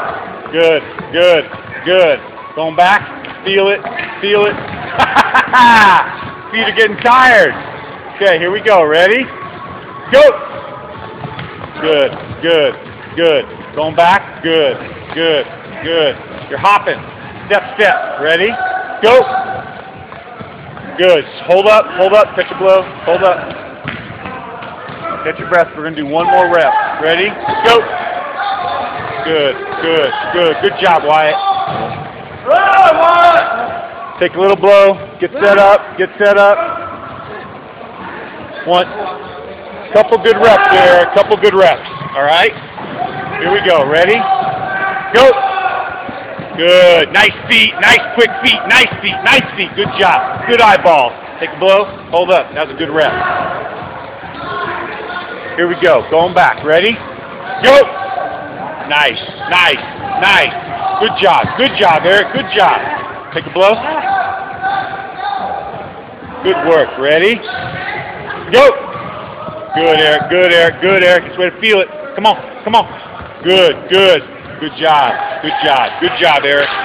Good, good, good. Going back. Feel it, feel it. Feet are getting tired. Okay, here we go. Ready? Go. Good, good, good. Going back. Good, good, good. You're hopping. Step, step. Ready? Go. Good. Hold up, catch a blow. Hold up. Catch your breath. We're going to do one more rep. Ready? Go. Good, good, good. Good job, Wyatt. Take a little blow. Get set up. Get set up. One. Couple good reps there. Couple good reps. All right? Here we go. Ready? Go. Good. Nice feet. Nice quick feet. Nice feet. Nice feet. Good job. Good eyeball. Take a blow. Hold up. That was a good rep. Here we go. Going back. Ready? Go. Nice. Nice. Nice. Good job. Good job, Eric. Good job. Take a blow. Good work. Ready? Go. Good, Eric. Good, Eric. Good, Eric. It's way to feel it. Come on. Come on. Good, good. Good job. Good job. Good job, Eric.